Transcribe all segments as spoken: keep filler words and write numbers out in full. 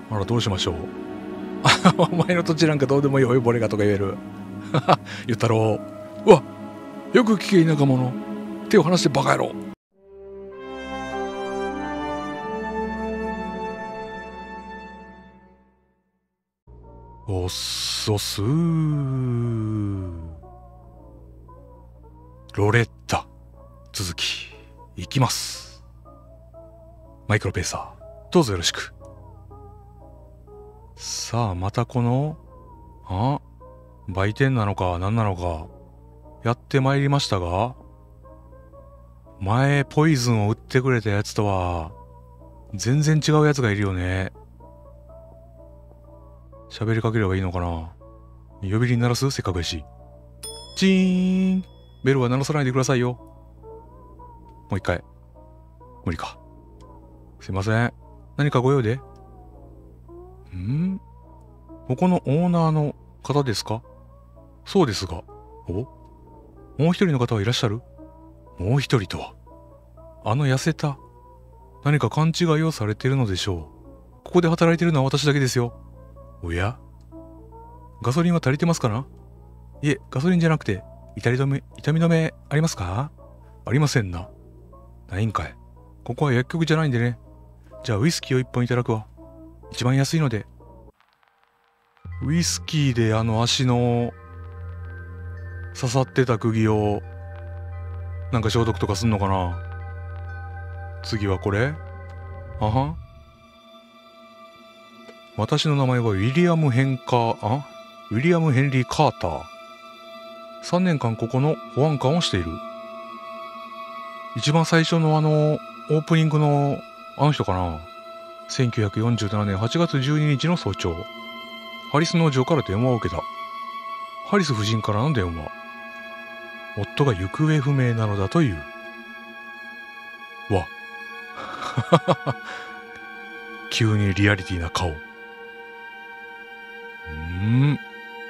あら、どうしましょう。お前の土地なんかどうでもいいおいボレがとか言える。言ったろう。うわ、よく聞け田舎者。手を離してバカ野郎。おっそすー。ロレッタ。続き、いきます。マイクロペーサー、どうぞよろしく。さあ、またこの、あ売店なのか何なのか、やってまいりましたが、前ポイズンを売ってくれたやつとは、全然違うやつがいるよね。喋りかければいいのかな。呼び鈴鳴らすせっかくやし。チーン。ベルは鳴らさないでくださいよ。もう一回。無理か。すいません。何かご用で？ん？ここのオーナーの方ですか？そうですが。お？もう一人の方はいらっしゃる？もう一人とは。あの痩せた。何か勘違いをされているのでしょう。ここで働いているのは私だけですよ。おや？ガソリンは足りてますかな？いえ、ガソリンじゃなくて、痛み止め、痛み止めありますか？ありませんな。ないんかい。ここは薬局じゃないんでね。じゃあウイスキーを一本いただくわ。一番安いので。ウイスキーであの足の刺さってた釘をなんか消毒とかすんのかな。次はこれ？あはん。私の名前はウィリアム・ヘンカー、あウィリアム・ヘンリー・カーター。さんねんかんここの保安官をしている。一番最初のあの、オープニングのあの人かな。せんきゅうひゃくよんじゅうななねんはちがつじゅうににちの早朝。ハリス農場から電話を受けた。ハリス夫人からの電話。夫が行方不明なのだという。わ。急にリアリティな顔。うーん。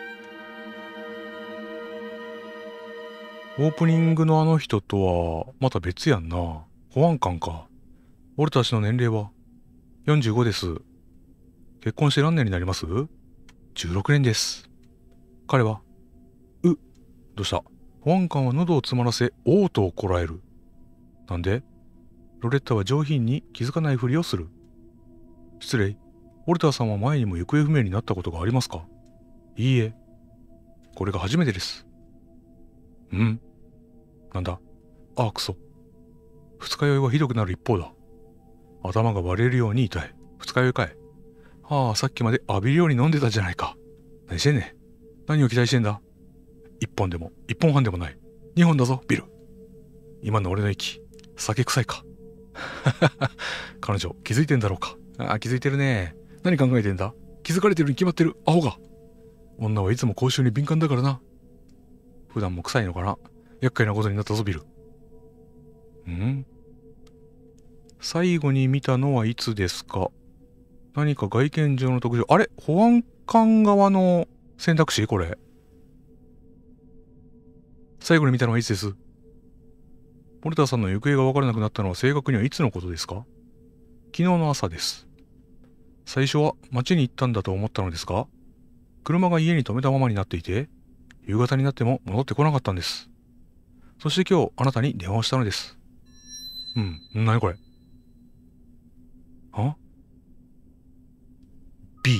オープニングのあの人とはまた別やんな。保安官か。俺たちの年齢はよんじゅうごです。結婚して何年になります？ じゅうろく 年です。彼は、う、どうした？保安官は喉を詰まらせ、嘔吐をこらえる。なんで？ロレッタは上品に気づかないふりをする。失礼。オルターさんは前にも行方不明になったことがありますか？いいえ。これが初めてです。ん？なんだ？ああ、くそ。二日酔いはひどくなる一方だ。頭が割れるように痛い。二日酔いかい。ああ、さっきまで浴びるように飲んでたじゃないか。何してんねん。何を期待してんだ？一本でも、一本半でもない。二本だぞ、ビル。今の俺の息、酒臭いか。彼女、気づいてんだろうか。ああ、気づいてるね。何考えてんだ？気づかれてるに決まってる、アホが。女はいつも口臭に敏感だからな。普段も臭いのかな。厄介なことになったぞ、ビル。ん？最後に見たのはいつですか？何か外見上の特徴。あれ？保安官側の選択肢？これ。最後に見たのはいつです？ポルターさんの行方が分からなくなったのは正確にはいつのことですか？昨日の朝です。最初は町に行ったんだと思ったのですが、車が家に止めたままになっていて、夕方になっても戻ってこなかったんです。そして今日あなたに電話をしたのです。うん、何これ？あ？ B。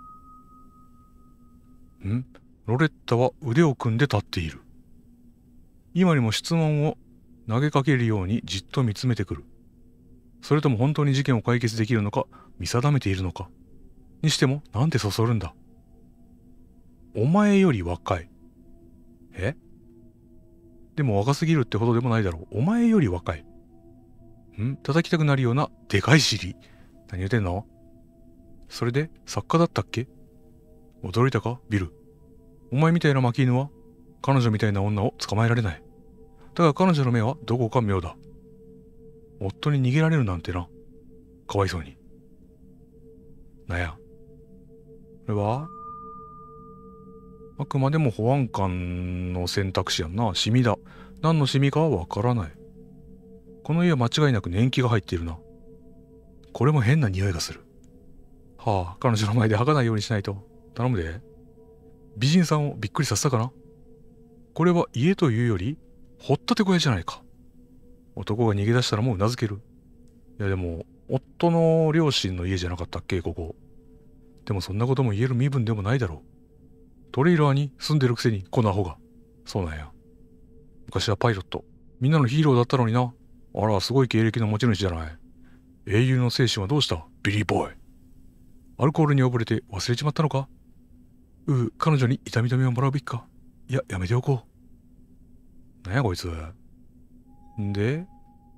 ん？ロレッタは腕を組んで立っている。今にも質問を投げかけるようにじっと見つめてくる。それとも本当に事件を解決できるのか見定めているのか。にしてもなんでそそるんだ。お前より若い。え？でも若すぎるってほどでもないだろう。お前より若い。ん？叩きたくなるようなでかい尻。何言ってんの？それで作家だったっけ？驚いたか、ビル。お前みたいなマキーヌは彼女みたいな女を捕まえられない。だが彼女の目はどこか妙だ。夫に逃げられるなんてな。かわいそうに。なんや。これはあくまでも保安官の選択肢やんな。シミだ。何のシミかはわからない。この家は間違いなく年季が入っているな。これも変な匂いがする。 はあ、彼女の前で吐かないようにしないと。頼むで。美人さんをびっくりさせたかな。これは家というより、掘ったて小屋じゃないか。男が逃げ出したらもううなずける。いやでも、夫の両親の家じゃなかったっけ、ここ。でもそんなことも言える身分でもないだろう。トレーラーに住んでるくせに、このアホが。そうなんや。昔はパイロット。みんなのヒーローだったのにな。あら、すごい経歴の持ち主じゃない。英雄の精神はどうした、ビリーボーイ。アルコールに溺れて忘れちまったのか。うう、彼女に痛み止めをもらうべきか。いや、やめておこう。なんやこいつ。んで、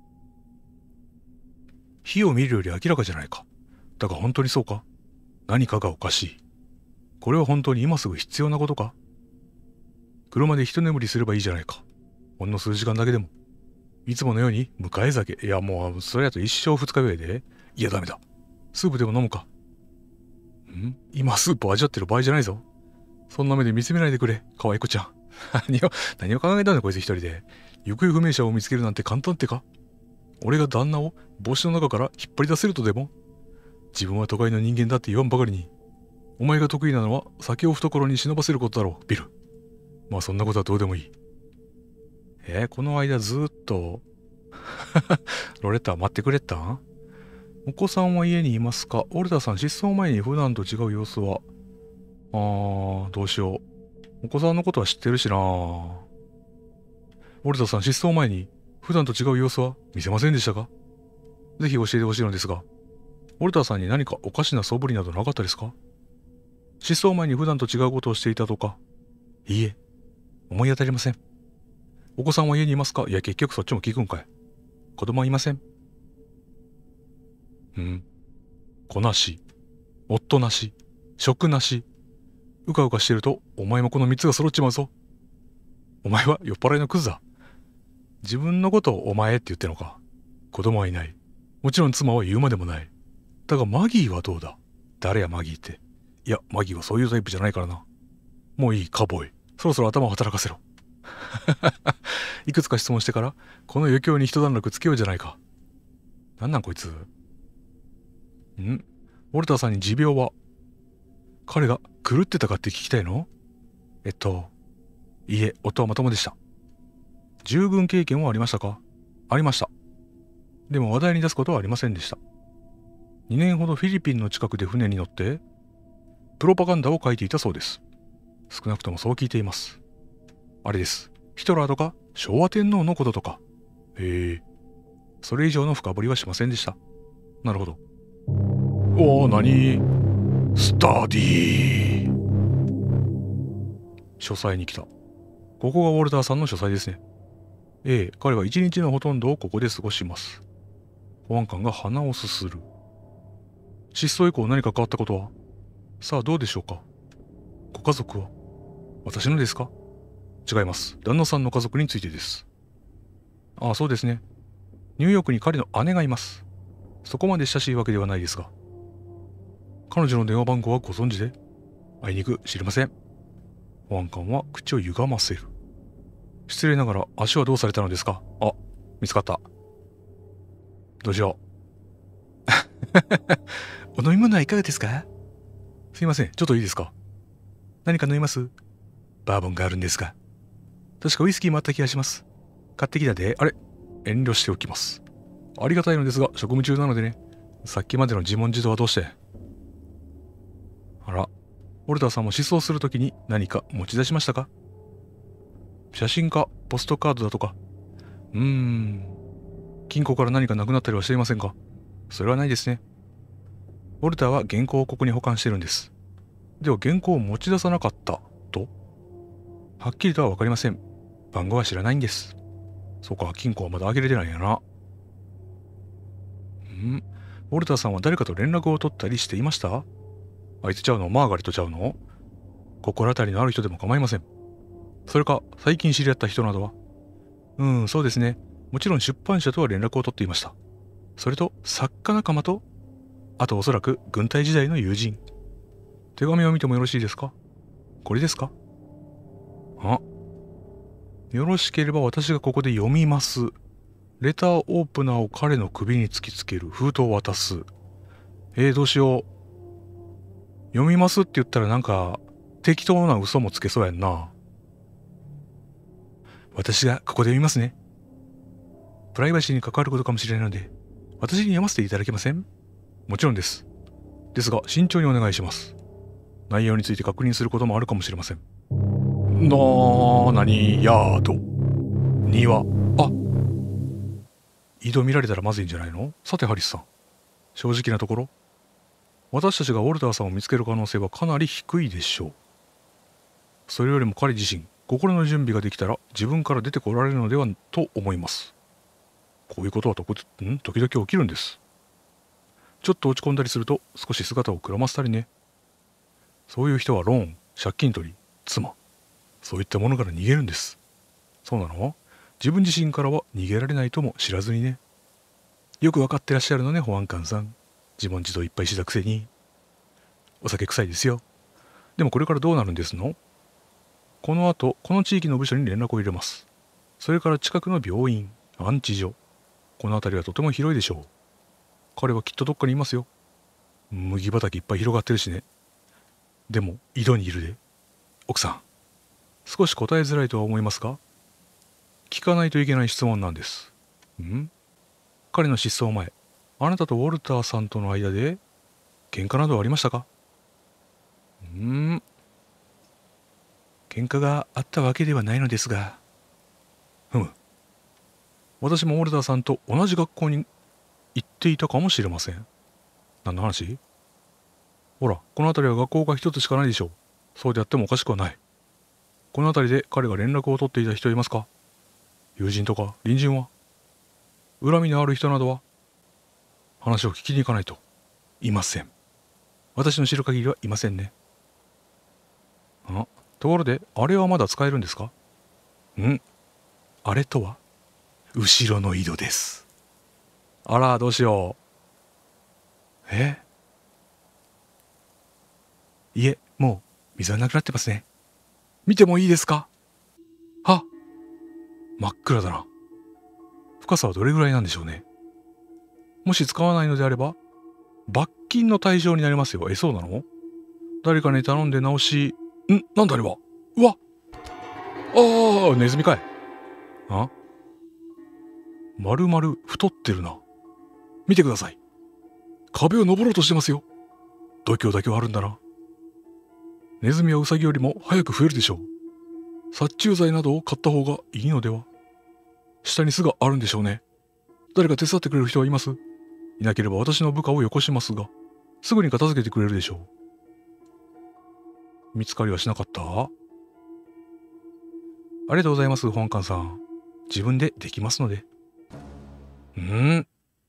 火を見るより明らかじゃないか。だが本当にそうか。何かがおかしい。これは本当に今すぐ必要なことか。車で一眠りすればいいじゃないか。ほんの数時間だけでも。いつものように迎え酒。いやもうそれやと一生二日酔いで。いやダメだ。スープでも飲むか。ん今スープを味わってる場合じゃないぞ。そんな目で見つめないでくれ、可愛い子ちゃん。何を、何を考えたんだこいつ一人で。行方不明者を見つけるなんて簡単ってか。俺が旦那を帽子の中から引っ張り出せるとでも。自分は都会の人間だって言わんばかりに。お前が得意なのは酒を懐に忍ばせることだろう、ビル。まあそんなことはどうでもいい。えー、この間ずーっとロレッタ待ってくれたん。お子さんは家にいますか。オルタさん失踪前に普段と違う様子は。あー、どうしよう。お子さんのことは知ってるしな。オルタさん失踪前に普段と違う様子は見せませんでしたか。ぜひ教えてほしいのですが。オルタさんに何かおかしな素振りなどなかったですか。失踪前に普段と違うことをしていたとか。いいえ、思い当たりません。お子さんは家にいますか。いや結局そっちも聞くんかい。子供はいません。うん。子なし、夫なし、職なし。うかうかしてるとお前もこの三つが揃っちまうぞ。お前は酔っ払いのクズだ。自分のことをお前って言ってんのか。子供はいない。もちろん妻は言うまでもない。だがマギーはどうだ。誰やマギーって。いやマギーはそういうタイプじゃないからな。もういいカボーイ。そろそろ頭を働かせろ。いくつか質問してからこの余興に一段落つけようじゃないか。なんなんこいつ。んウォルターさんに持病は。彼が狂ってたかって聞きたいの。えっといいえ、夫はまともでした。従軍経験はありましたか。ありました。でも話題に出すことはありませんでした。にねんほどフィリピンの近くで船に乗ってプロパガンダを書いていたそうです。少なくともそう聞いています。あれです。ヒトラーとか昭和天皇のこととか。へえ。それ以上の深掘りはしませんでした。なるほど。おお、なに？スタディー。書斎に来た。ここがウォルターさんの書斎ですね。ええ、彼は一日のほとんどをここで過ごします。保安官が鼻をすする。失踪以降何か変わったことは。さあどうでしょうか。ご家族は。私のですか。違います。旦那さんの家族についてです。ああ、そうですね。ニューヨークに彼の姉がいます。そこまで親しいわけではないですが。彼女の電話番号はご存知で。あいにく知りません。保安官は口を歪ませる。失礼ながら足はどうされたのですか。あ、見つかった。どうしよう。お飲み物はいかがですか。すいません、ちょっといいですか。何か飲みます。バーボンがあるんですが。確かウイスキーもあった気がします。買ってきたで。あれ、遠慮しておきます。ありがたいのですが職務中なのでね。さっきまでの自問自答はどうして。あら、ウォルターさんも失踪するときに何か持ち出しましたか。写真かポストカードだとか。うーん、金庫から何かなくなったりはしていませんか。それはないですね。ウォルターは原稿をここに保管してるんです。では原稿を持ち出さなかったと。はっきりとは分かりません。番号は知らないんです。そうか、金庫はまだ開けれてないんやな。んウォルターさんは誰かと連絡を取ったりしていました。あいつちゃうの。マーガレットちゃうの。心当たりのある人でも構いません。それか最近知り合った人などは。うん、そうですね。もちろん出版社とは連絡を取っていました。それと作家仲間と、あとおそらく軍隊時代の友人。手紙を見てもよろしいですか。これですか。あ、よろしければ私がここで読みます。レターオープナーを彼の首に突きつける。封筒を渡す。えー、どうしよう。 読みますって言ったらなんか適当な嘘もつけそうやんな。私がここで読みますね。プライバシーに関わることかもしれないので、私に読ませていただけません？もちろんです。ですが、慎重にお願いします。内容について確認することもあるかもしれません。なーなにやーと。庭。あ、井戸見られたらまずいんじゃないの？さてハリスさん。正直なところ、私たちがウォルターさんを見つける可能性はかなり低いでしょう。それよりも彼自身、心の準備ができたら自分から出てこられるのではと思います。こういうことはとこん時々起きるんです。ちょっと落ち込んだりすると少し姿をくらませたりね。そういう人はローン、借金取り、妻、そういったものから逃げるんです。そうなの？自分自身からは逃げられないとも知らずにね。よくわかってらっしゃるのね、保安官さん。自問自答いっぱいしたくせに。お酒臭いですよ。でもこれからどうなるんですの？この後、この地域の部署に連絡を入れます。それから近くの病院、安置所。この辺りはとても広いでしょう。彼はきっとどっかにいますよ。麦畑いっぱい広がってるしね。でも、井戸にいるで。奥さん、少し答えづらいとは思いますが、聞かないといけない質問なんです。ん？彼の失踪前、あなたとウォルターさんとの間で、喧嘩などありましたか？んー喧嘩があったわけではないのですが。ふむ。私もウォルターさんと同じ学校に行っていたかもしれません。何の話？ほら、この辺りは学校が一つしかないでしょう。そうであってもおかしくはない。この辺りで彼が連絡を取っていた人はいますか？友人とか隣人は？恨みのある人などは？話を聞きに行かないと。いません。私の知る限りはいませんね。あ、ところで、あれはまだ使えるんですか？ん？あれとは？後ろの井戸です。あら、どうしよう。え？いえ、もう水はなくなってますね。見てもいいですか？は、真っ暗だな。深さはどれぐらいなんでしょうね。もし使わないのであれば、罰金の対象になりますよ。え、そうなの？誰かに頼んで直し、ん？なんだあれは？うわ！ああ、ネズミかい。あ？まるまる太ってるな。見てください。壁を登ろうとしてますよ。度胸だけはあるんだな。ネズミはウサギよりも早く増えるでしょう。殺虫剤などを買った方がいいのでは？下に巣があるんでしょうね。誰か手伝ってくれる人はいます？いなければ私の部下をよこしますが、すぐに片付けてくれるでしょう。見つかりはしなかった？ありがとうございます、保安官さん。自分でできますので。んー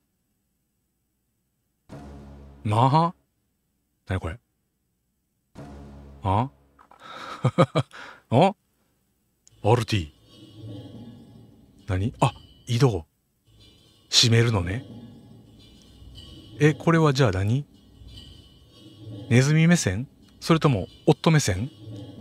なあ？なにこれ？ああ？ アールティー。何？あ、井戸。閉めるのね。え、これはじゃあ何？ネズミ目線？それとも夫目線？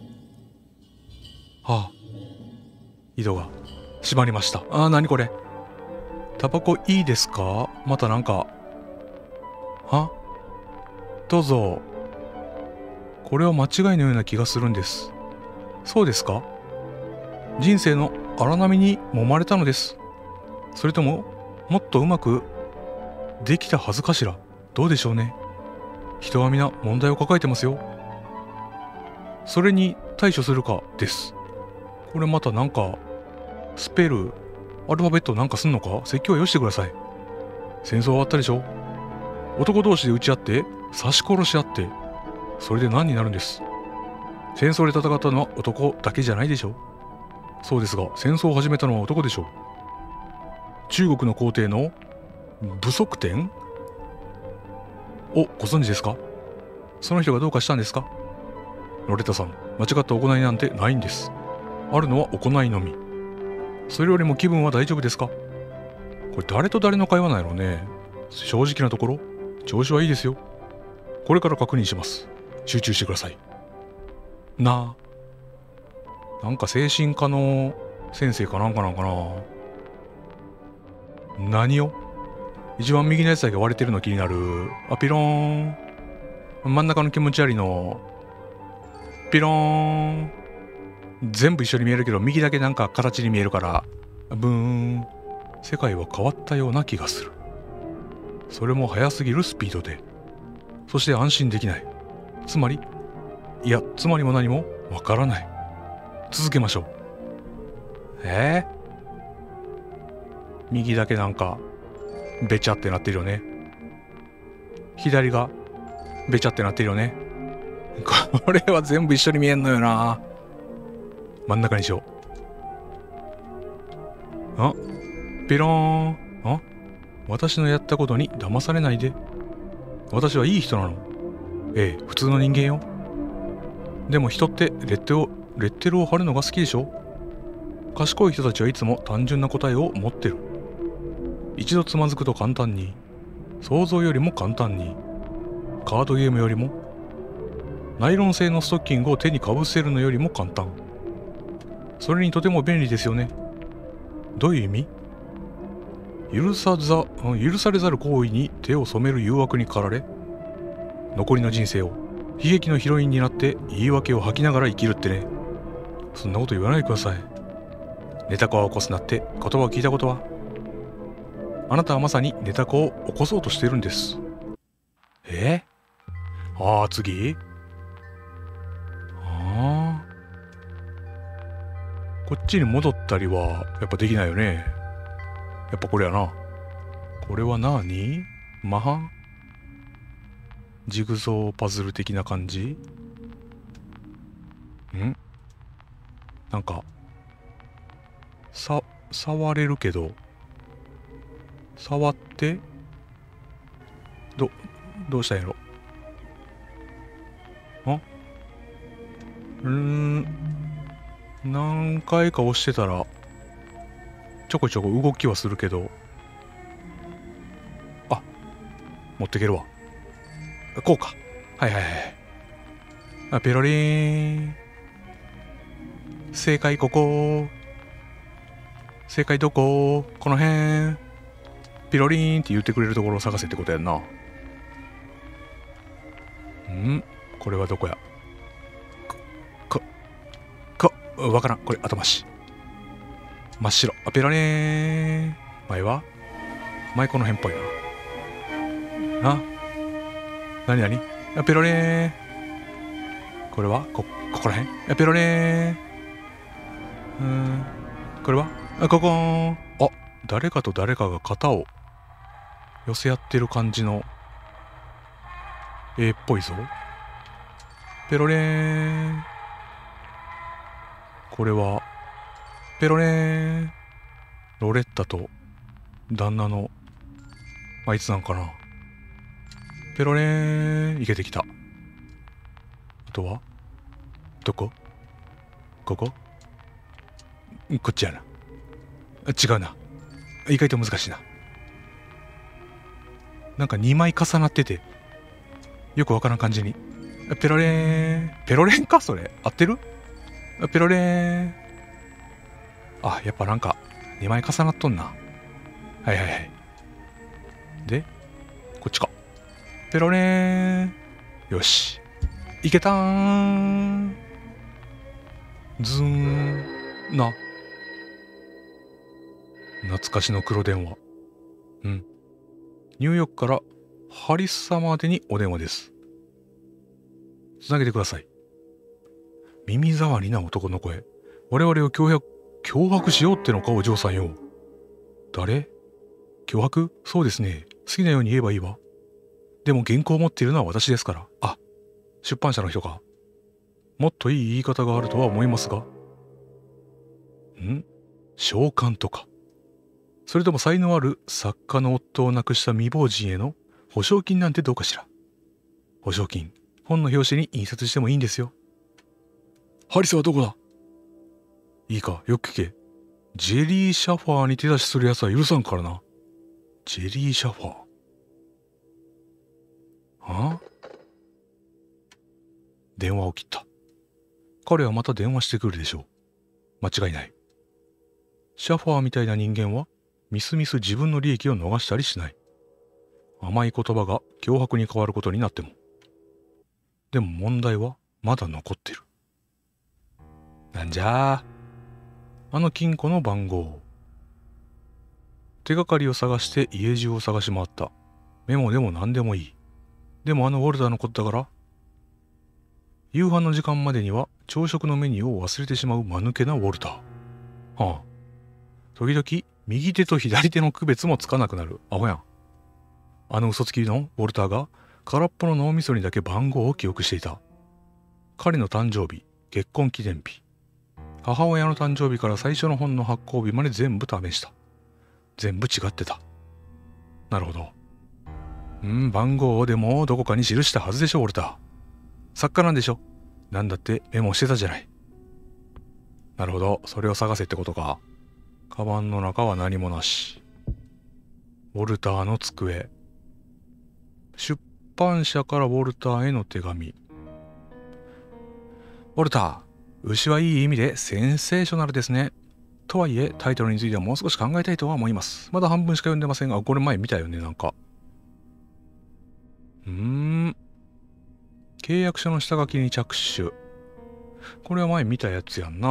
はあ、井戸が閉まりました。あー、なにこれ？タバコいいですか？またなんか。は？どうぞ。これは間違いのような気がするんです。そうですか？人生の荒波に揉まれたのです。それとも、もっとうまくできたはずかしら？どうでしょうね。人は皆問題を抱えてますよ。それに対処するかです。これまたなんか、スペル、アルファベットなんかすんのか？説教はよしてください。戦争終わったでしょ？男同士で撃ち合って、刺し殺し合って、それで何になるんです。戦争で戦ったのは男だけじゃないでしょ？そうですが、戦争を始めたのは男でしょう。中国の皇帝の武則天をご存知ですか？その人がどうかしたんですか？ロレタさん、間違った行いなんてないんです。あるのは行いのみ。それよりも気分は大丈夫ですか？これ誰と誰の会話なんやろうね。正直なところ、調子はいいですよ。これから確認します。集中してください。なあ。なんか精神科の先生かなんかなんかな。何を？一番右のやつだけ割れてるの気になる。あ、ピローン。 真ん中の気持ち悪いのピローン。全部一緒に見えるけど右だけなんか形に見えるからブーン。世界は変わったような気がする。それも速すぎるスピードで。そして安心できない。つまりいやつまりも何もわからない。続けましょう。えー、右だけなんかべちゃってなってるよね。左がべちゃってなってるよね。これは全部一緒に見えんのよな。真ん中にしよう。あ、ピローン。あ、私のやったことに騙されないで。私はいい人なの。ええ、普通の人間よ。でも人ってレッテルをレッテルを貼るのが好きでしょ。賢い人たちはいつも単純な答えを持ってる。一度つまずくと簡単に、想像よりも簡単に、カードゲームよりも、ナイロン製のストッキングを手にかぶせるのよりも簡単。それにとても便利ですよね。どういう意味？許さざ、許されざる行為に手を染める誘惑に駆られ、残りの人生を悲劇のヒロインになって言い訳を吐きながら生きるってね。そんなこと言わないでください。ネタコを起こすなって言葉を聞いたことは？あなたはまさにネタコを起こそうとしてるんです。え？ああ、次？ああ。こっちに戻ったりはやっぱできないよね。やっぱこれやな。これは何？マハン？ジグゾーパズル的な感じ？ん？なんか、さ、触れるけど、触って、ど、どうしたんやろ？あ？うーん、何回か押してたら、ちょこちょこ動きはするけど、あ、持ってけるわ。こうか。はいはいはい。あ、ペロリーン。正解ここ。正解どこ？この辺。ピロリーンって言ってくれるところを探せってことやんな。ん？これはどこや？か、か、か、わからん。これ頭し。真っ白。あ、ペロリーン。前は？前この辺っぽいな。あ？なになに？あ、ペロリーン。これはこ、ここら辺？あ、ペロリーン。うーん。これは？あ、ここーん。あ、誰かと誰かが肩を寄せ合ってる感じの絵っぽいぞ。ペロレーン。これは、ペロレーン。ロレッタと旦那の、あいつなんかな。ペロレーン。いけてきた。あとはどこ？ここ？こっちやな。違うな。意外と難しいな。なんかにまい重なってて、よくわからん感じに。ペロレーン。ペロレンかそれ。合ってる？ペロレーン。あ、やっぱなんかにまい重なっとんな。はいはいはい。で、こっちか。ペロレーン。よし。いけたーん。ズーン。な。懐かしの黒電話。うん。ニューヨークからハリス様宛てにお電話です。つなげてください。耳障りな男の声。我々を脅迫、脅迫しようってのかお嬢さんよ。誰？脅迫？そうですね。好きなように言えばいいわ。でも原稿を持っているのは私ですから。あ、出版社の人か。もっといい言い方があるとは思いますが。ん？召喚とか。それとも才能ある作家の夫を亡くした未亡人への保証金なんてどうかしら。保証金、本の表紙に印刷してもいいんですよ。ハリスはどこだ？いいか、よく聞け。ジェリーシャファーに手出しする奴は許さんからな。ジェリーシャファー。あ？電話を切った。彼はまた電話してくるでしょう。間違いない。シャファーみたいな人間はみすみす自分の利益を逃したりしない。甘い言葉が脅迫に変わることになっても。 でも問題はまだ残ってる。なんじゃあ。あの金庫の番号。手がかりを探して家中を探し回った。メモでも何でもいい。でもあのウォルターのことだから。夕飯の時間までには朝食のメニューを忘れてしまう間抜けなウォルター。はあ。時々右手と左手の区別もつかなくなる。アホやん。あの嘘つきのウォルターが空っぽの脳みそにだけ番号を記憶していた。彼の誕生日、結婚記念日、母親の誕生日から最初の本の発行日まで全部試した。全部違ってた。なるほど。うん、番号をでもどこかに記したはずでしょ、ウォルター。作家なんでしょ。なんだってメモしてたじゃない。なるほど、それを探せってことか。カバンの中は何もなし。ウォルターの机。出版社からウォルターへの手紙。ウォルター、牛はいい意味でセンセーショナルですね。とはいえ、タイトルについてはもう少し考えたいとは思います。まだ半分しか読んでませんが、これ前見たよね、なんか。うーん。契約書の下書きに着手。これは前見たやつやんな。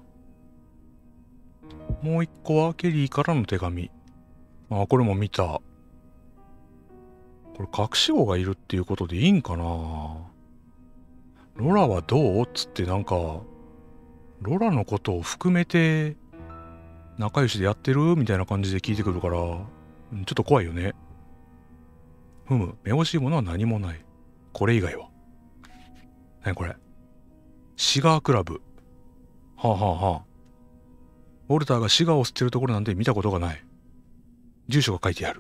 もう一個はケリーからの手紙。あ、これも見た。これ隠し子がいるっていうことでいいんかな。ロラはどうっつってなんか、ロラのことを含めて仲良しでやってるみたいな感じで聞いてくるから、ちょっと怖いよね。ふむ、めぼしいものは何もない。これ以外は。何これ。シガークラブ。はあはあはあ。ウォルターがシガーを吸ってるところなんて見たことがない。住所が書いてある。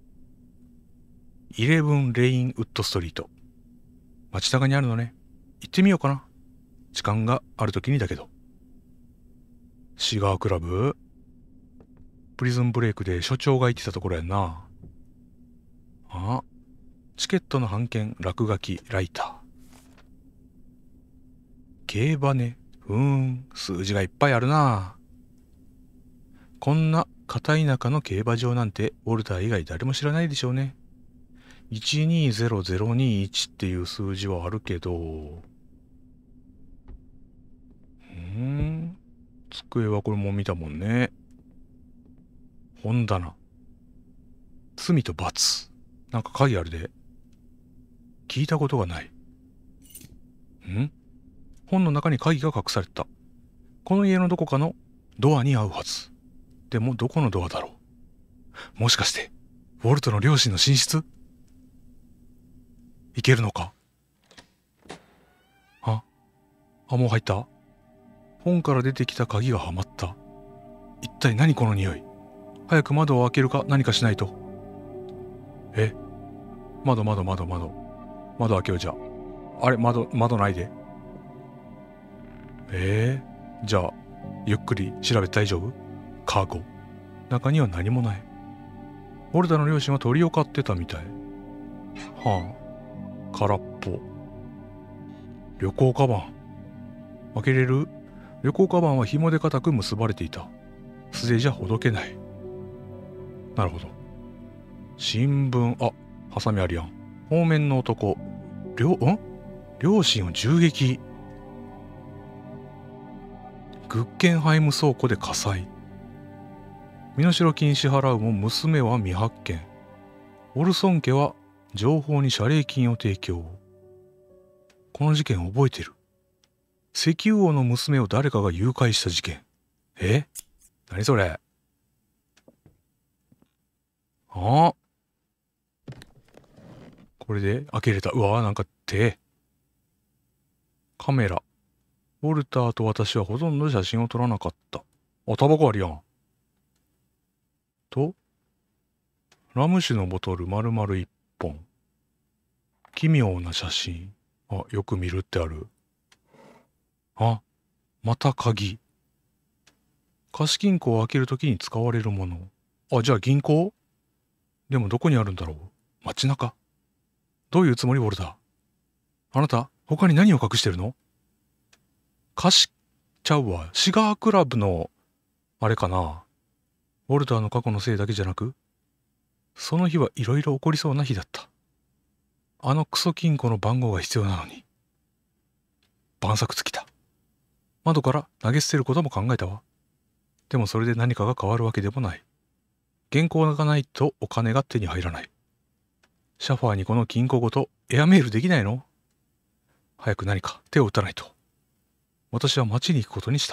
イレブンレインウッドストリート。街中にあるのね。行ってみようかな。時間がある時にだけど。シガークラブ？プリズンブレイクで所長が言ってたところやんな。あ、チケットの半券、落書き、ライター。競馬ね。うーん、数字がいっぱいあるな。こんな片田舎の競馬場なんてウォルター以外誰も知らないでしょうね。いちにーぜろぜろにいちっていう数字はあるけど、うーん、机はこれも見たもんね。本棚。罪と罰。なんか鍵あるで。聞いたことがない。ん？本の中に鍵が隠された。この家のどこかのドアに合うはず。でもどこのドアだろう。もしかして、ウォルトの両親の寝室？いけるのか？あ、あ、もう入った？本から出てきた鍵がはまった。一体何この匂い？早く窓を開けるか何かしないと。え？窓窓窓窓。窓開けようじゃ。あれ、窓、窓ないで。えー、じゃあ、ゆっくり調べて大丈夫？カーゴ。中には何もない。ウォルタの両親は鳥を飼ってたみたい。はあ、空っぽ。旅行カバン。開けれる？旅行カバンは紐で固く結ばれていた。素手じゃほどけない。なるほど。新聞、あ、ハサミあるやん。方面の男。両、ん？両親を銃撃。グッケンハイム倉庫で火災。身代金支払うも娘は未発見。オルソン家は情報に謝礼金を提供。この事件覚えてる。石油王の娘を誰かが誘拐した事件。え？何それ？あ？これで開けれた。うわー、なんか手。カメラ。ウォルターと私はほとんど写真を撮らなかった。あ、タバコあるやん。と、ラム酒のボトル丸々一本。奇妙な写真。あ、よく見るってある。あ、また鍵。貸金庫を開けるときに使われるもの。あ、じゃあ銀行？でもどこにあるんだろう？街中？どういうつもりウォルター？あなた、他に何を隠してるの？貸しちゃうわ。シガークラブの、あれかな。ウォルターの過去のせいだけじゃなく、その日はいろいろ起こりそうな日だった。あのクソ金庫の番号が必要なのに。 晩作尽きた。窓から投げ捨てることも考えたわ。でもそれで何かが変わるわけでもない。原稿がないとお金が手に入らない。シャファーにこの金庫ごとエアメールできないの？早く何か手を打たないと。私は町に行くことにした。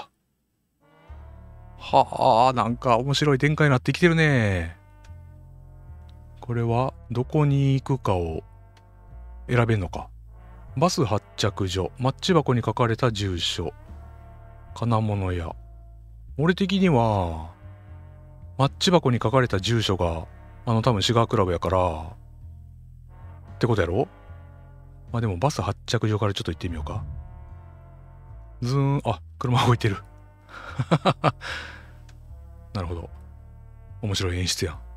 はあ、なんか面白い展開になってきてるね。これはどこに行くかを選べんのか。バス発着所、マッチ箱に書かれた住所、金物屋。俺的にはマッチ箱に書かれた住所があの多分シガークラブやからってことやろ。まあでもバス発着所からちょっと行ってみようか。ズーン、あ、車動いてる。なるほど。面白い演出や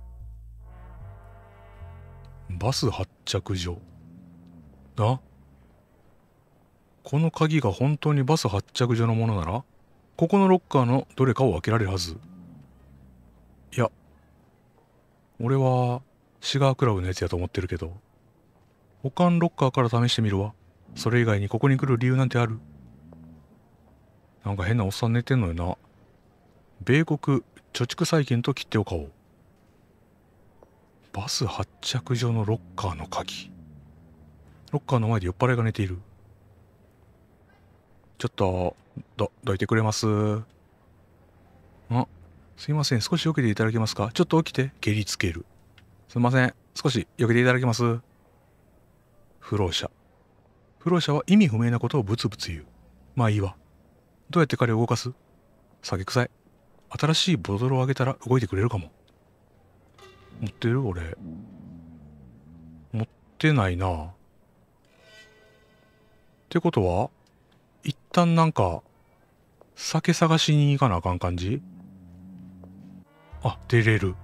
ん。バス発着所。あ、この鍵が本当にバス発着所のものなら、ここのロッカーのどれかを開けられるはず。いや、俺はシガークラブのやつやと思ってるけど、他のロッカーから試してみるわ。それ以外にここに来る理由なんてある？なんか変なおっさん寝てんのよな。米国貯蓄債券と切手を買おう。バス発着所のロッカーの鍵。ロッカーの前で酔っ払いが寝ている。ちょっと、ど、どいてくれます？あ、すいません。少し避けていただけますか？ちょっと起きて、蹴りつける。すいません。少し避けていただけます？不老者。不老者は意味不明なことをブツブツ言う。まあいいわ。どうやって彼を動かす？酒臭い。新しいボトルをあげたら動いてくれるかも。持ってる？俺。持ってないな。ってことは、一旦なんか、酒探しに行かなあかん感じ？あ、出れる。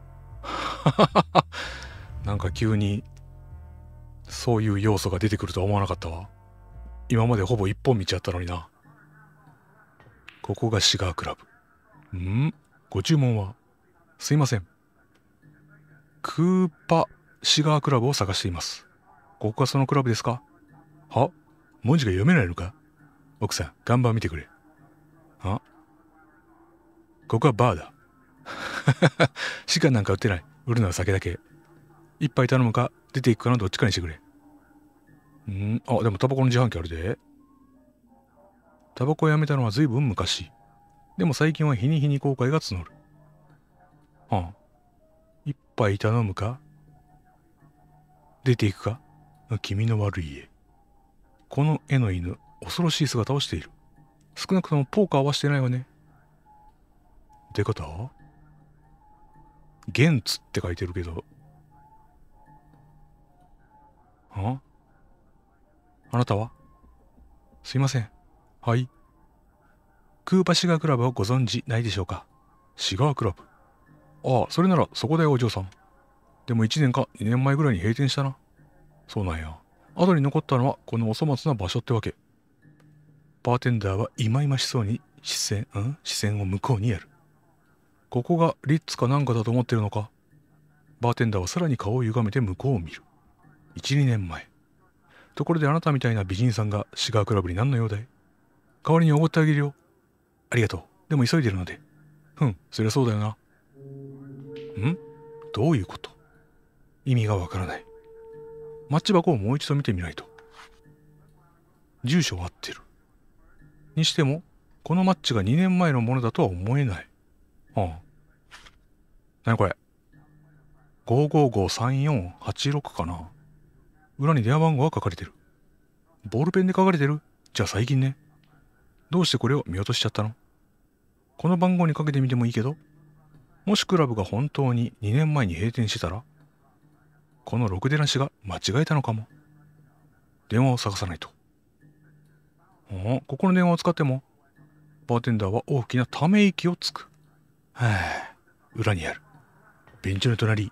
なんか急に、そういう要素が出てくるとは思わなかったわ。今までほぼ一本道やったのにな。ここがシガークラブ。ん？ご注文は？すいません。クーパシガークラブを探しています。ここがそのクラブですか？は？文字が読めないのか？奥さん、看板見てくれ。あ？ここはバーだ。シガーなんか売ってない。売るのは酒だけ。一杯頼むか、出ていくかのどっちかにしてくれ。ん？あ、でもタバコの自販機あるで。タバコをやめたのは随分昔。でも最近は日に日に後悔が募る。はあ。一杯頼むか？出ていくか？気味の悪い家。この絵の犬、恐ろしい姿をしている。少なくともポーカーはしてないわね。ってことは？ゲンツって書いてるけど。あ？あなたは？すいません。はい。クーパシガークラブをご存知ないでしょうか？シガークラブ。ああ、それならそこだよお嬢さん。でもいちねんかにねんまえぐらいに閉店したな。そうなんや。後に残ったのはこのお粗末な場所ってわけ。バーテンダーは忌々しそうに視線、ん視線を向こうにやる。ここがリッツかなんかだと思ってるのか？バーテンダーはさらに顔を歪めて向こうを見る。いち、にねんまえ。ところであなたみたいな美人さんがシガークラブに何の用だい？代わりにおごってあげるよ。ありがとう。でも急いでるので。ふん、そりゃそうだよな。ん？どういうこと？意味がわからない。マッチ箱をもう一度見てみないと。住所は合ってる。にしても、このマッチがにねんまえのものだとは思えない。ああ。なにこれ？ ごーごーごーさんよんはちろく かな。裏に電話番号が書かれてる。ボールペンで書かれてる？じゃあ最近ね。どうしてこれを見落としちゃったの？この番号にかけてみてもいいけど、もしクラブが本当ににねんまえに閉店してたら、このろくでなしが間違えたのかも。電話を探さないと。ああ、ここの電話を使っても、バーテンダーは大きなため息をつく。はあ、裏にある。ベンチの隣。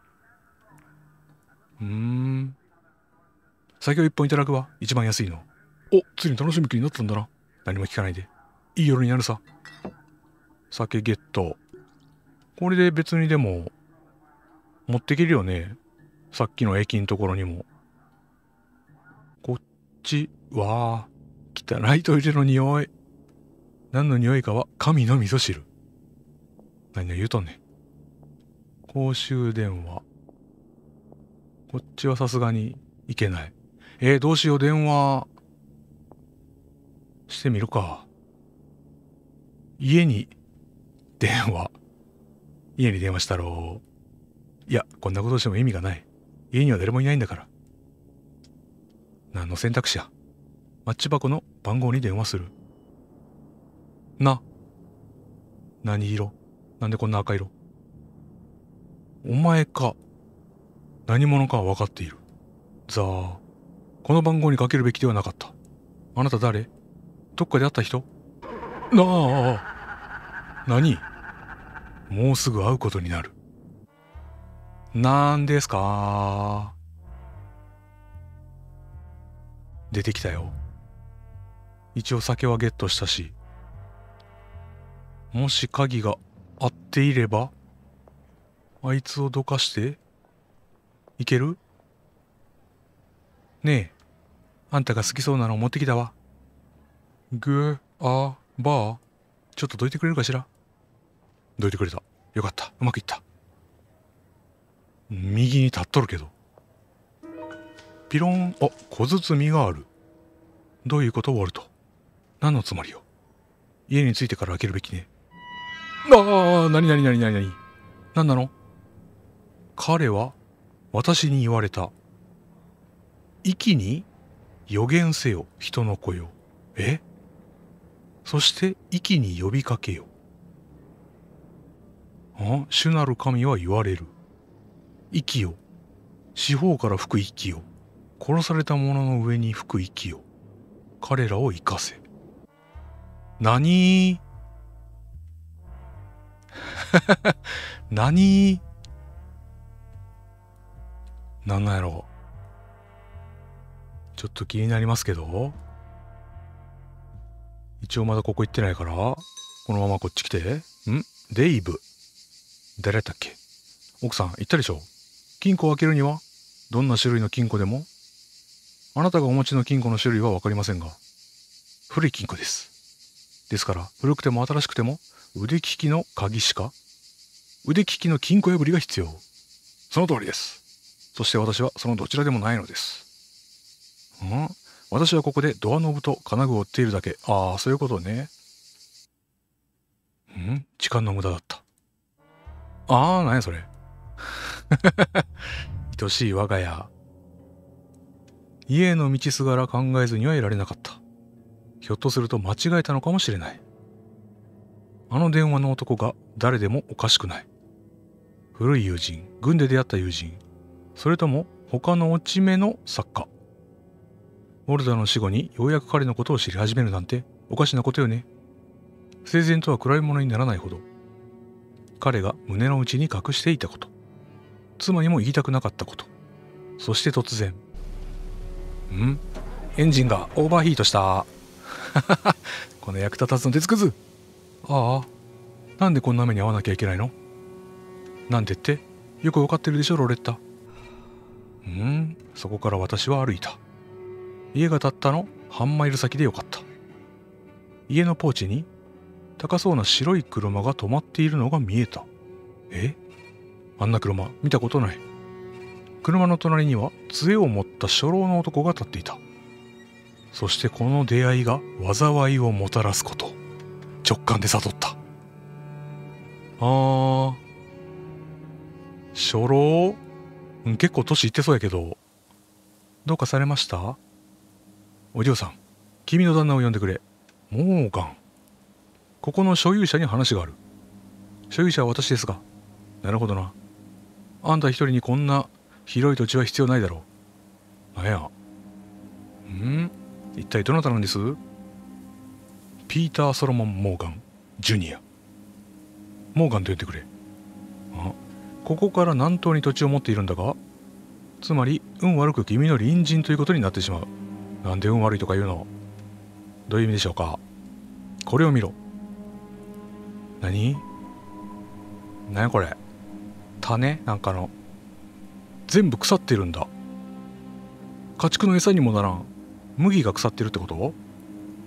うーん。酒を一本いただくわ。一番安いの。お、ついに楽しむ気になったんだな。何も聞かないで。いい夜になるさ。酒ゲット。これで別にでも、持ってけるよね。さっきの駅のところにも。こっちは、 汚いトイレの匂い。何の匂いかは神の味噌汁。何を言うとんねん。公衆電話。こっちはさすがにいけない。えー、どうしよう。電話してみるか。家に電話。家に電話したろう。いや、こんなことしても意味がない。家には誰もいないんだから。何の選択肢や。マッチ箱の番号に電話する。な。何色？なんでこんな赤色？お前か。何者かは分かっている。ざあ。この番号にかけるべきではなかった。あなた誰？どっかで会った人？なあ。何？もうすぐ会うことになる。なんですか？出てきたよ。一応酒はゲットしたし。もし鍵が合っていれば、あいつをどかしていける？ねえ、あんたが好きそうなの持ってきたわ。ぐあばー、ちょっとどいてくれるかしら？どいてくれた。よかった。うまくいった。右に立っとるけど。ピロン、あ、小包がある。どういうことウォルト？何のつもりよ？家に着いてから開けるべきね。ああ、なになになになになに？何なの？彼は私に言われた。息に予言せよ、人の子よ。え？そして息に呼びかけよ。あ、主なる神は言われる。息よ。四方から吹く息よ。殺された者の上に吹く息よ。彼らを生かせ。何？何？なんなんやろう。ちょっと気になりますけど。一応まだここ行ってないから、このままこっち来て。ん？デイブ。誰やったっけ？奥さん言ったでしょ？金庫を開けるにはどんな種類の金庫でも？あなたがお持ちの金庫の種類はわかりませんが、古い金庫です。ですから古くても新しくても腕利きの鍵しか、腕利きの金庫破りが必要。その通りです。そして私はそのどちらでもないのです。ん？私はここでドアノブと金具を追っているだけ。ああ、そういうことね。ん？時間の無駄だった。ああ、なんやそれ。愛しい我が家。家への道すがら考えずにはいられなかった。ひょっとすると間違えたのかもしれない。あの電話の男が誰でもおかしくない。古い友人、軍で出会った友人、それとも他の落ち目の作家。ウォルターの死後にようやく彼のことを知り始めるなんておかしなことよね。生前とは比べ物にならないほど。彼が胸の内に隠していたこと。妻にも言いたくなかったこと。そして突然。ん？エンジンがオーバーヒートした。この役立たずの鉄くず。ああ。なんでこんな目に遭わなきゃいけないの？なんでって？よくわかってるでしょ、ロレッタ。うん、そこから私は歩いた。家がたったの半マイル先でよかった。家のポーチに高そうな白い車が止まっているのが見えた。え？あんな車見たことない。車の隣には杖を持った初老の男が立っていた。そしてこの出会いが災いをもたらすこと、直感で悟った。あー、初老？うん、結構年いってそうやけど、どうかされました？お嬢さん、君の旦那を呼んでくれ。モーガン。ここの所有者に話がある。所有者は私ですが。なるほどな。あんた一人にこんな広い土地は必要ないだろう。なんや。ん？一体どなたなんです？ピーター・ソロモン・モーガン・ジュニア。モーガンと呼んでくれ。あ、ここから南東に土地を持っているんだが、つまり運悪く君の隣人ということになってしまう。なんで運悪いとか言うの？どういう意味でしょうか？これを見ろ。何？何やこれ？種？なんかの。全部腐ってるんだ。家畜の餌にもならん。麦が腐ってるってこと？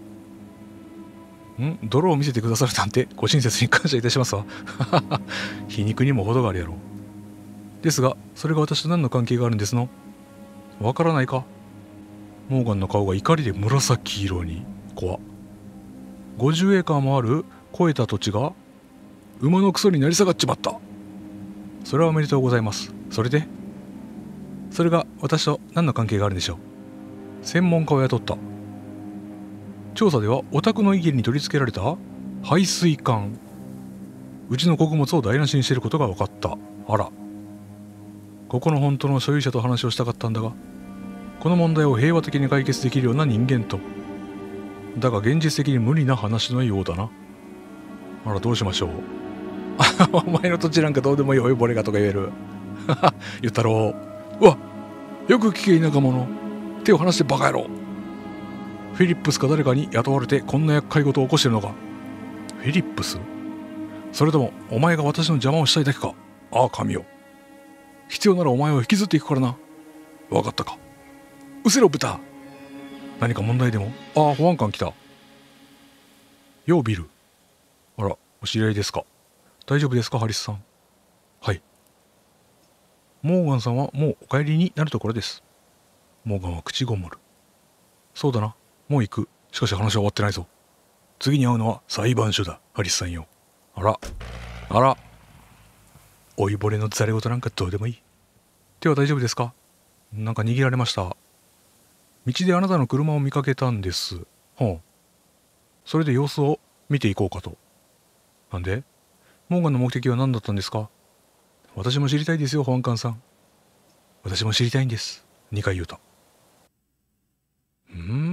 ん泥を見せてくださるなんてご親切に感謝いたしますわ。皮肉にも程があるやろ。ですが、それが私と何の関係があるんですの？わからないか？モーガンの顔が怒りで紫色に。怖っ。ごじゅうエーカーもある肥えた土地が馬のクソになり下がっちまった。それはおめでとうございます。それで？それが私と何の関係があるんでしょう？専門家を雇った。調査ではお宅の家に取り付けられた排水管、うちの穀物を台無しにしていることが分かった。あら。ここの本当の所有者と話をしたかったんだが、この問題を平和的に解決できるような人間と。だが現実的に無理な話のようだな。あら、どうしましょう。お前の土地なんかどうでもいいおいぼれがとか言える。言ったろう。うわ、よく聞け田舎者。手を離してバカ野郎。フィリップスか誰かに雇われてこんな厄介事を起こしてるのか。フィリップス？それともお前が私の邪魔をしたいだけか。ああ神よ。必要ならお前を引きずっていくからな。わかったか。うせろ豚。何か問題でも？ああ、保安官来た。ようビル。あら、お知り合いですか？大丈夫ですかハリスさん。はい。モーガンさんはもうお帰りになるところです。モーガンは口ごもる。そうだな、もう行く。しかし話は終わってないぞ。次に会うのは裁判所だ、ハリスさんよ。あら、あら。老いぼれのざれ言なんかどうでもいい。手は大丈夫ですか？なんか握られました。道であなたの車を見かけたんです。ほう。それで様子を見ていこうかと。なんで？モーガンの目的は何だったんですか？私も知りたいですよ、保安官さん。私も知りたいんです。にかい言うた。うん？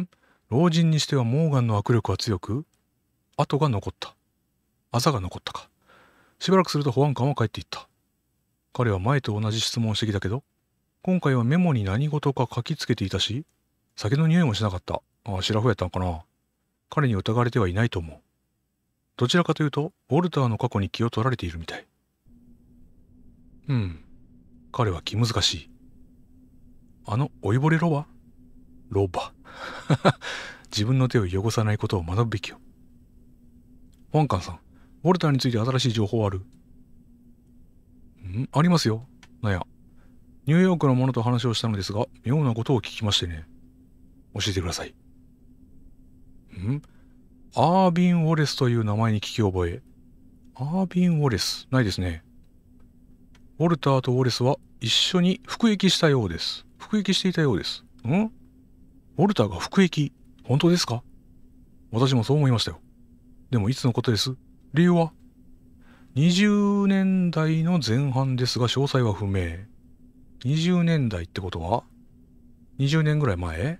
老人にしてはモーガンの握力は強く、跡が残った。あざが残ったか。しばらくすると保安官は帰っていった。彼は前と同じ質問をしてきたけど、今回はメモに何事か書きつけていたし、酒の匂いもしなかった。ああ、シラフやったんかな。彼に疑われてはいないと思う。どちらかというと、ウォルターの過去に気を取られているみたい。うん。彼は気難しい。あの老いぼれロバ？ロバ。自分の手を汚さないことを学ぶべきよ。保安官さん、ウォルターについて新しい情報ある？ん？ありますよ。なんや。ニューヨークの者と話をしたのですが、妙なことを聞きましてね。教えてください。ん？アービン・ウォレスという名前に聞き覚え。アービン・ウォレス、ないですね。ウォルターとウォレスは一緒に服役したようです。服役していたようです。ん？ウォルターが服役？本当ですか？私もそう思いましたよ。でもいつのことです？理由は？にじゅうねんだいの前半ですが詳細は不明。にじゅうねんだいってことはにじゅうねんぐらい前？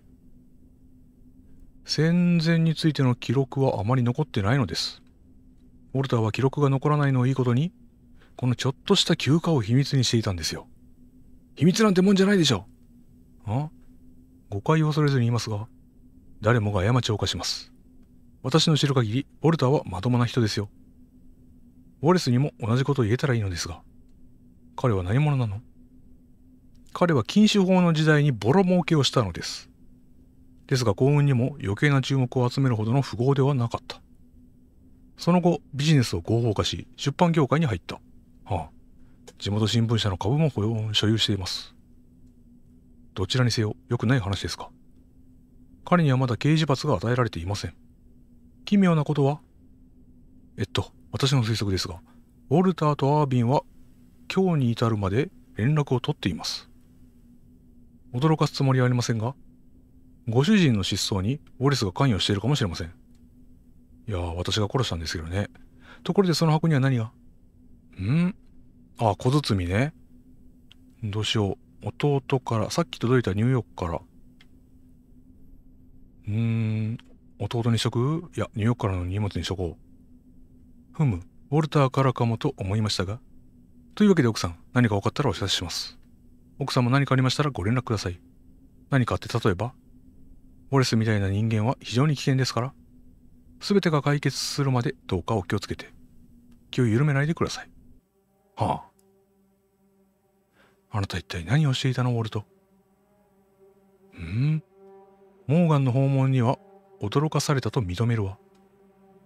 戦前についての記録はあまり残ってないのです。ウォルターは記録が残らないのをいいことに、このちょっとした休暇を秘密にしていたんですよ。秘密なんてもんじゃないでしょ。あ？誤解を恐れずに言いますが、誰もが過ちを犯します。私の知る限り、ウォルターはまともな人ですよ。ウォレスにも同じことを言えたらいいのですが、彼は何者なの？彼は禁酒法の時代にボロ儲けをしたのです。ですが幸運にも余計な注目を集めるほどの富豪ではなかった。その後、ビジネスを合法化し、出版業界に入った。はあ、地元新聞社の株も所有しています。どちらにせよ、良くない話ですか。彼にはまだ刑事罰が与えられていません。奇妙なことは？えっと、私の推測ですが、ウォルターとアービンは今日に至るまで連絡を取っています。驚かすつもりはありませんが、ご主人の失踪にウォレスが関与しているかもしれません。いやー、私が殺したんですけどね。ところでその箱には何が？ん？あ、小包ね。どうしよう。弟から、さっき届いたニューヨークから。うーん、弟にしとく？いや、ニューヨークからの荷物にしとこう。ふむ、ウォルターからかもと思いましたが。というわけで奥さん、何か分かったらお知らせします。奥さんも何かありましたらご連絡ください。何かあって例えば、ウォレスみたいな人間は非常に危険ですから、すべてが解決するまでどうかお気をつけて、気を緩めないでください。はあ。あなた一体何をしていたの、ウォルト？ん？モーガンの訪問には驚かされたと認めるわ。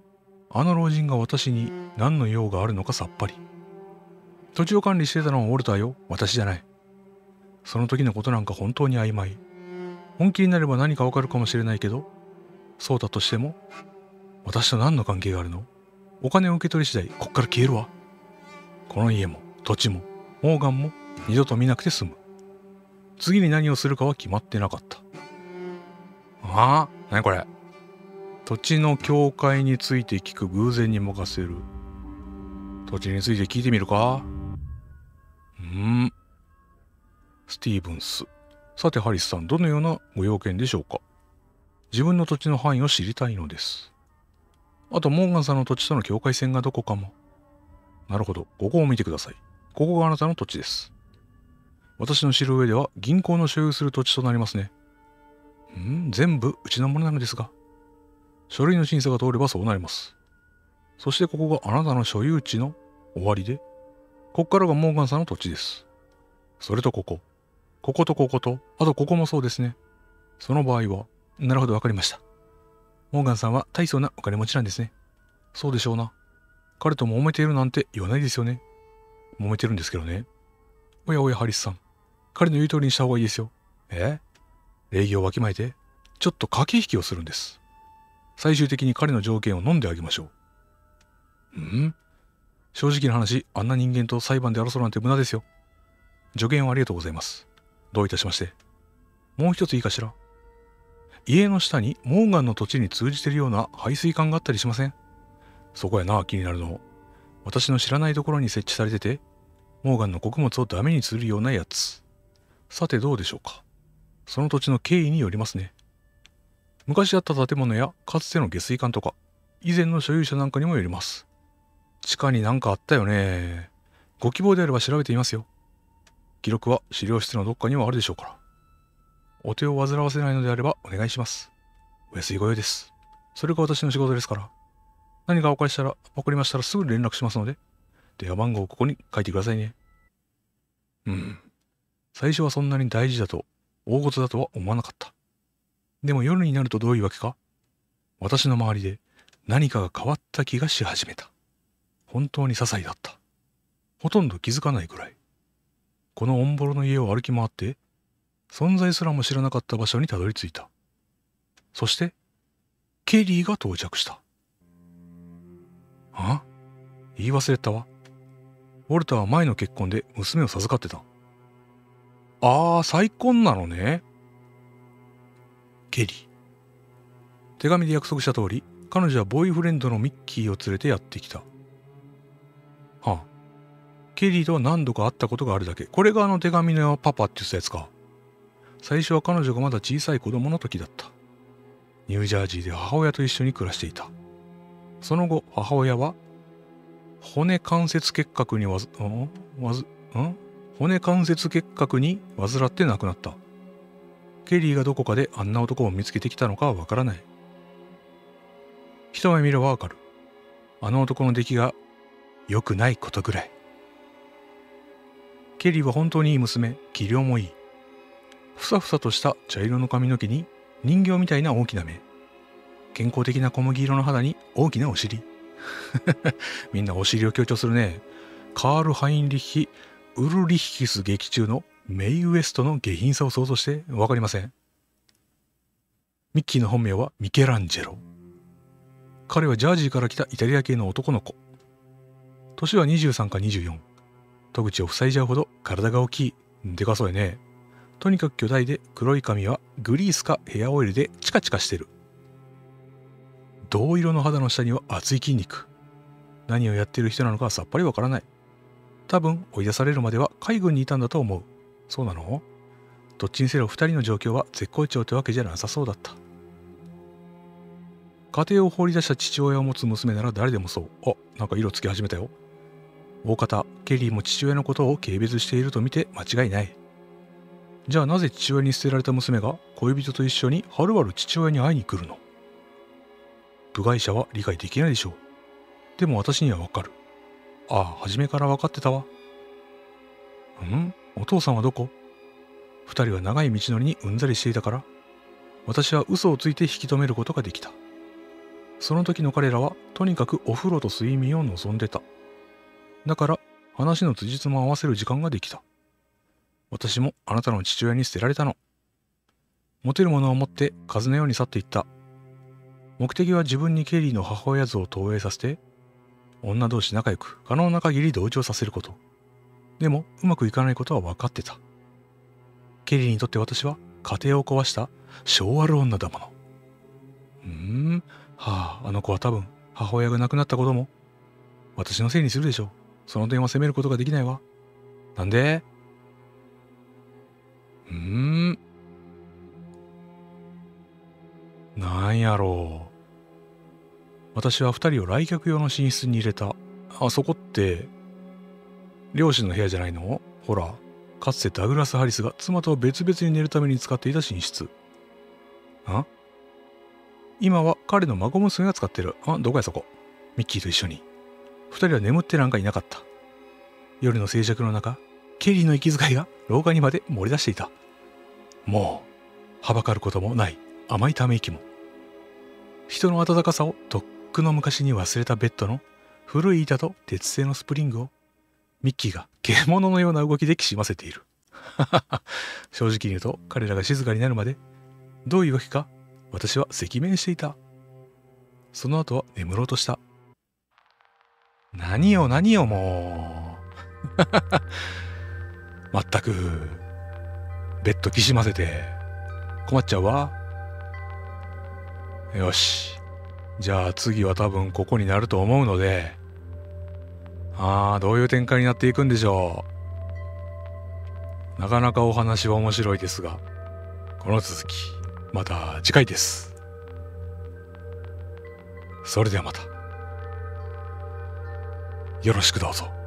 あの老人が私に何の用があるのかさっぱり。土地を管理してたのはウォルターよ、私じゃない。その時のことなんか本当に曖昧。本気になれば何かわかるかもしれないけど、そうだとしても、私と何の関係があるの？お金を受け取り次第、こっから消えるわ。この家も、土地も、モーガンも、二度と見なくて済む。次に何をするかは決まってなかった。ああ、何これ。土地の境界について聞く偶然に任せる。土地について聞いてみるか。うーん。スティーブンス。さてハリスさん、どのようなご用件でしょうか。自分の土地の範囲を知りたいのです。あとモーガンさんの土地との境界線がどこかも。なるほど、ここを見てください。ここがあなたの土地です。私の知る上では銀行の所有する土地となりますね。ん全部うちのものなのですが。書類の審査が通ればそうなります。そしてここがあなたの所有地の終わりで、ここからがモーガンさんの土地です。それとここ。こことここと、あとここもそうですね。その場合は、なるほどわかりました。モーガンさんは大層なお金持ちなんですね。そうでしょうな。彼とも揉めているなんて言わないですよね。揉めてるんですけどね。おやおやハリスさん。彼の言う通りにした方がいいですよ。え礼儀をわきまえて、ちょっと駆け引きをするんです。最終的に彼の条件を飲んであげましょう。ん正直な話、あんな人間と裁判で争うなんて無駄ですよ。助言をありがとうございます。どういたしまして。もう一ついいかしら。家の下にモーガンの土地に通じてるような排水管があったりしません？そこやな、気になるの。私の知らないところに設置されてて、モーガンの穀物をダメにするようなやつ。さてどうでしょうか。その土地の経緯によりますね。昔あった建物やかつての下水管とか、以前の所有者なんかにもよります。地下になんかあったよね。ご希望であれば調べてみますよ。記録は資料室のどっかにはあるでしょうから。お手を煩わせないのであればお願いします。お安いご用です。それが私の仕事ですから。何かお借りしたら、わかりましたらすぐ連絡しますので、電話番号をここに書いてくださいね。うん。最初はそんなに大事だと、大事だとは思わなかった。でも夜になるとどういうわけか、私の周りで何かが変わった気がし始めた。本当に些細だった。ほとんど気づかないくらい。このオンボロの家を歩き回って、存在すらも知らなかった場所にたどり着いた。そして、ケリーが到着した。あ？言い忘れたわ。ウォルターは前の結婚で娘を授かってた。ああ、再婚なのね。ケリー。手紙で約束した通り、彼女はボーイフレンドのミッキーを連れてやってきた。はあ。ケリーとは何度か会ったことがあるだけ。これがあの手紙のパパって言ったやつか。最初は彼女がまだ小さい子供の時だった。ニュージャージーで母親と一緒に暮らしていた。その後、母親は、骨関節結核にわず、んわず、ん骨関節結核に患って亡くなった。ケリーがどこかであんな男を見つけてきたのかはわからない。一目見ればわかる。あの男の出来が良くないことぐらい。ケリーは本当にいい娘、器量もいい。ふさふさとした茶色の髪の毛に人形みたいな大きな目。健康的な小麦色の肌に大きなお尻。みんなお尻を強調するね。カール・ハインリッヒ・ウルリッヒス劇中のメイ・ウエストの下品さを想像してわかりません。ミッキーの本名はミケランジェロ。彼はジャージーから来たイタリア系の男の子。年はにじゅうさんかにじゅうよん。戸口を塞いじゃうほど体が大きい。でかそうやね。とにかく巨大で黒い髪はグリースかヘアオイルでチカチカしてる。銅色の肌の下には厚い筋肉。何をやっている人なのかはさっぱりわからない。多分追い出されるまでは海軍にいたんだと思う。そうなの？どっちにせよ二人の状況は絶好調ってわけじゃなさそうだった。家庭を放り出した父親を持つ娘なら誰でもそう。あ、なんか色つき始めたよ。大方、ケリーも父親のことを軽蔑していると見て間違いない。じゃあなぜ父親に捨てられた娘が恋人と一緒にはるばる父親に会いに来るの？部外者は理解できないでしょう。でも私にはわかる。ああ、初めからわかってたわ。ん？お父さんはどこ？二人は長い道のりにうんざりしていたから、私は嘘をついて引き止めることができた。 その時の彼らはとにかくお風呂と睡眠を望んでた。だから話の辻褄を合わせる時間ができた。私もあなたの父親に捨てられたの。持てるものを持って風のように去っていった。目的は自分にケリーの母親像を投影させて、女同士仲良く可能な限り同調させること。でもうまくいかないことは分かってた。ケリーにとって私は家庭を壊した性悪女だもの。うーん、はあ、あの子は多分母親が亡くなったことも私のせいにするでしょう。その点は責めることができないわ。なんで？うーん。なんやろう。私は二人を来客用の寝室に入れた。あそこって両親の部屋じゃないの？ほら、かつてダグラス・ハリスが妻と別々に寝るために使っていた寝室。あ？今は彼の孫娘が使ってる。あ、どこやそこ。ミッキーと一緒に。二人は眠ってなんかいなかった。夜の静寂の中、ケリーの息遣いが廊下にまで漏れ出していた。もう、はばかることもない甘いため息も。人の温かさをとっくの昔に忘れたベッドの古い板と鉄製のスプリングをミッキーが獣のような動きできしませている。正直に言うと彼らが静かになるまでどういうわけか私は赤面していた。その後は眠ろうとした。何よ何よもう。まったくベッドきしませて困っちゃうわ。よし、じゃあ次は多分ここになると思うので、ああどういう展開になっていくんでしょう。なかなかお話は面白いですが、この続きまた次回です。それではまたよろしくどうぞ。